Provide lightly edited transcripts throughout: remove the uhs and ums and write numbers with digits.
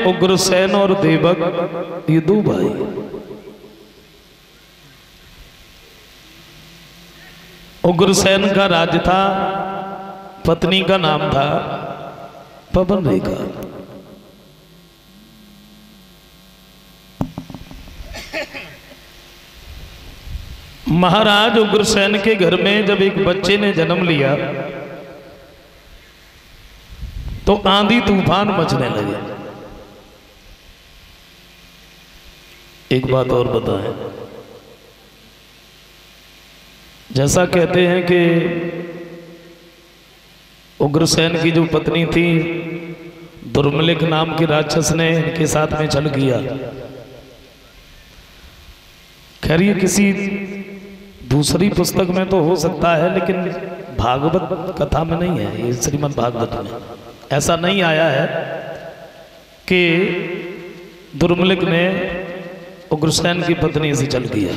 उग्रसेन और देवक, ये दो भाई। उग्रसेन का राज्य था, पत्नी का नाम था पवन रेखा। महाराज उग्रसेन के घर में जब एक बच्चे ने जन्म लिया तो आंधी तूफान मचने लगे। एक बात और बताएं, जैसा कहते हैं कि उग्रसेन की जो पत्नी थी, दुर्मलिक नाम के राक्षस ने इनके साथ में छल किया। खैर ये किसी दूसरी पुस्तक में तो हो सकता है, लेकिन भागवत कथा में नहीं है। ये श्रीमद् भागवत में ऐसा नहीं आया है कि दुर्मलिक ने उग्रसेन की पत्नी से छल किया।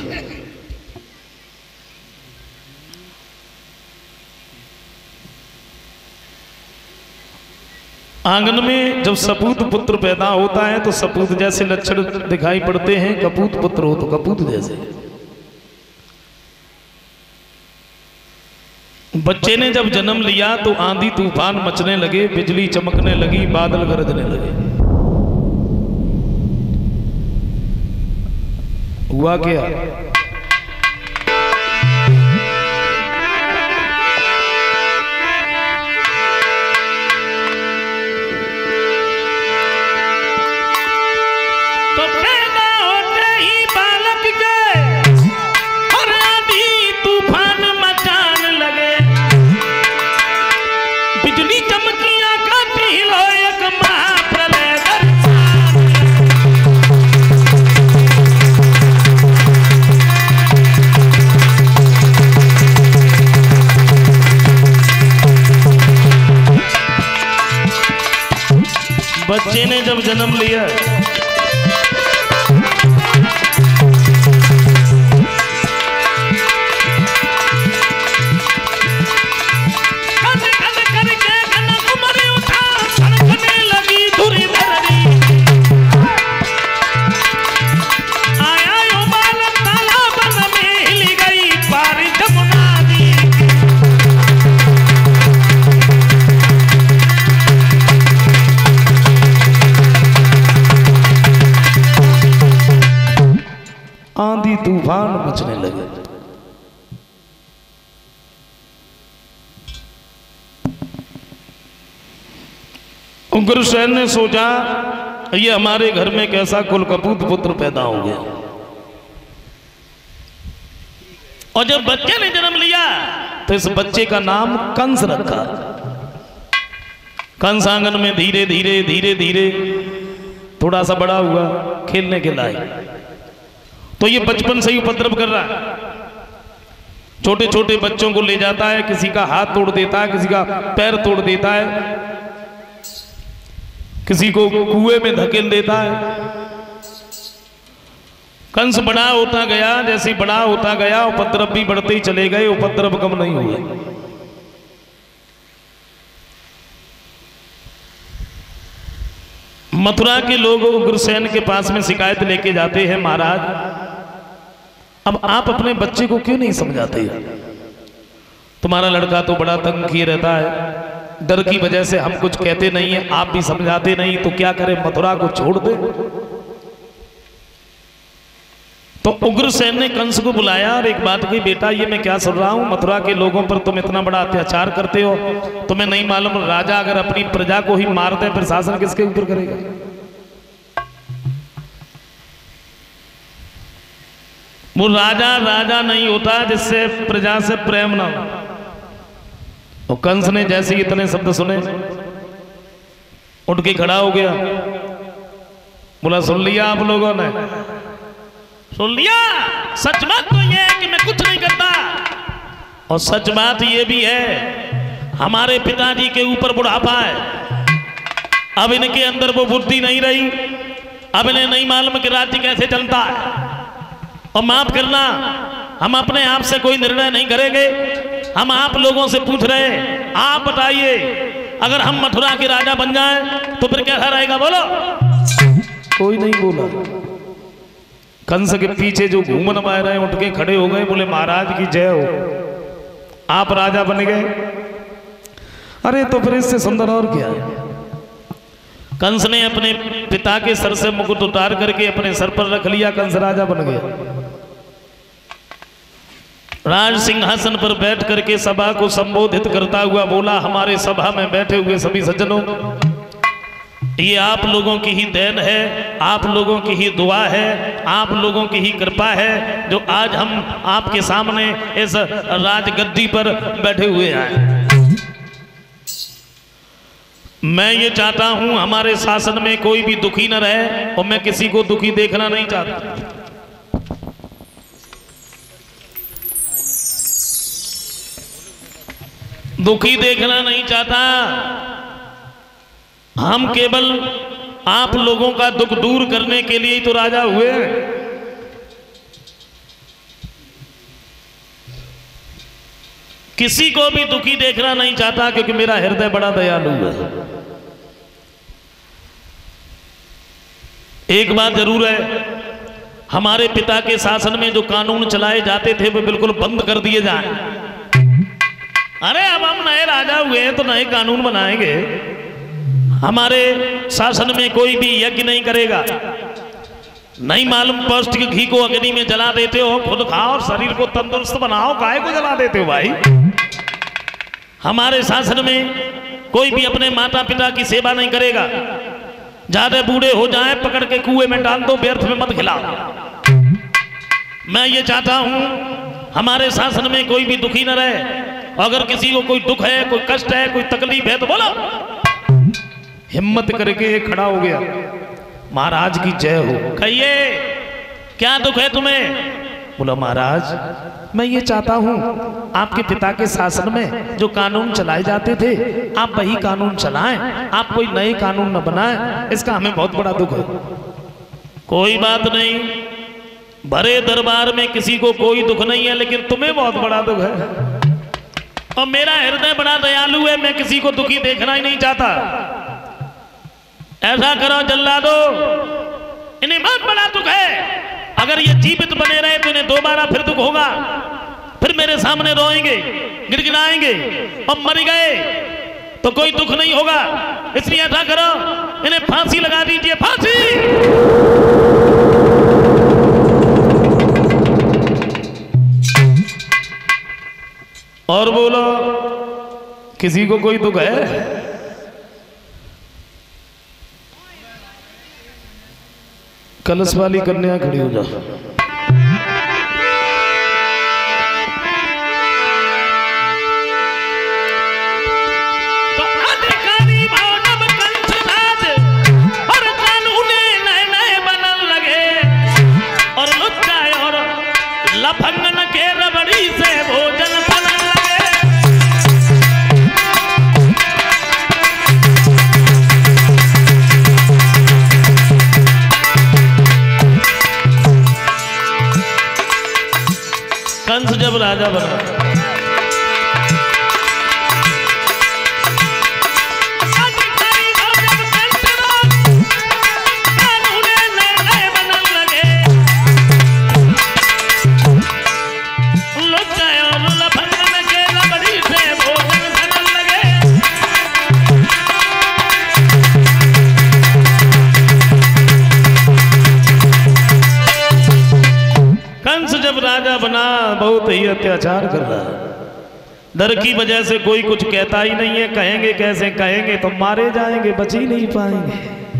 आंगन में जब सपूत पुत्र पैदा होता है तो सपूत जैसे लक्षण दिखाई पड़ते हैं, कपूत पुत्र हो तो कपूत जैसे। बच्चे ने जब जन्म लिया तो आंधी तूफान मचने लगे, बिजली चमकने लगी, बादल गरजने लगे। हुआ क्या? बच्चे ने जब जन्म लिया तूफान मचने लगे। उग्रसेन ने सोचा ये हमारे घर में कैसा कुलकपूत पुत्र पैदा हो गया। और जब बच्चे ने जन्म लिया तो इस बच्चे का नाम कंस रखा। कंस आंगन में धीरे धीरे धीरे धीरे थोड़ा सा बड़ा हुआ, खेलने के लायक। तो ये बचपन से ही उपद्रव कर रहा है, छोटे छोटे बच्चों को ले जाता है, किसी का हाथ तोड़ देता है, किसी का पैर तोड़ देता है, किसी को कुएं में धकेल देता है। कंस बड़ा होता गया, जैसे बड़ा होता गया उपद्रव भी बढ़ते ही चले गए, उपद्रव कम नहीं हुए। मथुरा के लोग उग्रसेन के पास में शिकायत लेके जाते हैं, महाराज अब आप अपने बच्चे को क्यों नहीं समझाते? तुम्हारा लड़का तो बड़ा तंग किए रहता है, डर की वजह से हम कुछ कहते नहीं है, आप भी समझाते नहीं, तो क्या करें, मथुरा को छोड़ दे। तो उग्रसेन ने कंस को बुलाया और एक बात कही, बेटा ये मैं क्या सुन रहा हूं, मथुरा के लोगों पर तुम इतना बड़ा अत्याचार करते हो, तुम्हें नहीं मालूम राजा अगर अपनी प्रजा को ही मार दे फिर शासन किसके ऊपर करेगा? वो राजा राजा नहीं होता जिससे प्रजा से प्रेम ना हो। और कंस ने जैसे इतने शब्द सुने उठ के खड़ा हो गया, बोला सुन लिया आप लोगों ने, सुन लिया, सच बात तो ये है कि मैं कुछ नहीं करता, और सच बात ये भी है हमारे पिताजी के ऊपर बुढ़ापा है, अब इनके अंदर वो बुद्धि नहीं रही, अब इन्हें नहीं मालूम कि राज्य कैसे चलता है। और माफ करना, हम अपने आप से कोई निर्णय नहीं करेंगे, हम आप लोगों से पूछ रहे हैं, आप बताइए अगर हम मथुरा के राजा बन जाएं तो फिर कैसा रहेगा बोलो? कोई नहीं बोला। कंस के पीछे जो घूमन मार रहे उठ के खड़े हो गए, बोले महाराज की जय हो, आप राजा बन गए। अरे तो फिर इससे सुंदर और क्या है। कंस ने अपने पिता के सर से मुकुट उतार करके अपने सर पर रख लिया, कंस राजा बन गया। राज सिंहासन पर बैठ करके सभा को संबोधित करता हुआ बोला, हमारे सभा में बैठे हुए सभी सज्जनों, ये आप लोगों की ही देन है, आप लोगों की ही दुआ है, आप लोगों की ही कृपा है जो आज हम आपके सामने इस राजगद्दी पर बैठे हुए हैं। मैं ये चाहता हूं हमारे शासन में कोई भी दुखी न रहे, और मैं किसी को दुखी देखना नहीं चाहता। दुखी देखना नहीं चाहता। हम केवल आप लोगों का दुख दूर करने के लिए ही तो राजा हुए। किसी को भी दुखी देखना नहीं चाहता, क्योंकि मेरा हृदय बड़ा दयालु है। एक बात जरूर है, हमारे पिता के शासन में जो कानून चलाए जाते थे वो बिल्कुल बंद कर दिए जाएं। अरे अब हम नए राजा हुए हैं तो नए कानून बनाएंगे। हमारे शासन में कोई भी यज्ञ नहीं करेगा। नहीं मालूम पौष्टिक घी को अग्नि में जला देते हो, खुद खाओ और शरीर को तंदुरुस्त बनाओ, काहे को जला देते हो भाई। हमारे शासन में कोई भी अपने माता पिता की सेवा नहीं करेगा। ज्यादा बूढ़े हो जाए पकड़ के कुएं में डाल दो, व्यर्थ में मत खिलाओ। मैं ये चाहता हूं हमारे शासन में कोई भी दुखी न रहे। अगर किसी को कोई दुख है, कोई कष्ट है, कोई तकलीफ है तो बोलो। हिम्मत करके खड़ा हो गया, महाराज की जय हो। कहिए क्या दुख है तुम्हें? बोला महाराज मैं ये चाहता हूं आपके पिता के शासन में जो कानून चलाए जाते थे आप वही कानून चलाएं, आप कोई नए कानून न बनाएं, इसका हमें बहुत बड़ा दुख है। कोई बात नहीं, भरे दरबार में किसी को कोई दुख नहीं है, लेकिन तुम्हें बहुत बड़ा दुख है। और मेरा हृदय बड़ा दयालु है, मैं किसी को दुखी देखना ही नहीं चाहता। ऐसा करो जल्लादो, इन्हें बहुत बड़ा दुख है। अगर ये जीवित बने रहे तो इन्हें दोबारा फिर दुख होगा, फिर मेरे सामने रोएंगे, गिड़गिड़ाएंगे। और मर गए तो कोई दुख नहीं होगा, इसलिए ऐसा करो इन्हें फांसी लगा दीजिए, फांसी। और बोलो किसी को कोई दुख है? कलश वाली कन्या खड़ी हो जाओ। कंस जब राजा बना, राजा बना बहुत ही अत्याचार कर रहा है। डर की वजह से कोई कुछ कहता ही नहीं है। कहेंगे कैसे? कहेंगे तो मारे जाएंगे, बच ही नहीं पाएंगे।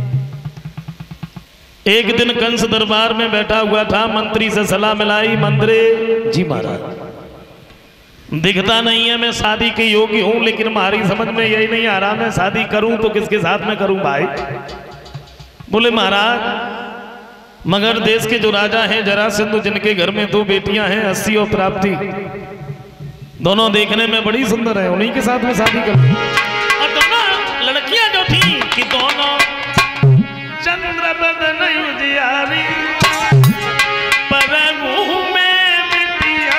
एक दिन कंस दरबार में बैठा हुआ था, मंत्री से सलाह मिलाई। मंत्री जी महाराज दिखता नहीं है मैं शादी के योग्य हूं, लेकिन हमारी समझ में यही नहीं आ रहा मैं शादी करूं तो किसके साथ में करूं भाई। बोले महाराज मगर देश के जो राजा हैं जरासंध, जिनके घर में 2 बेटियां हैं, 80 और प्राप्ति, दोनों देखने में बड़ी सुंदर है, उन्हीं के साथ में शादी कर। और दोनों लड़कियां जो थी कि दोनों चंद्र बदन उजियारी पर मुंह में बिटिया।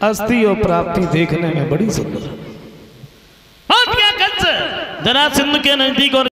अस्थि और प्राप्ति देखने में बड़ी सुंदर। और क्या कंस जरासंध के नजदीक और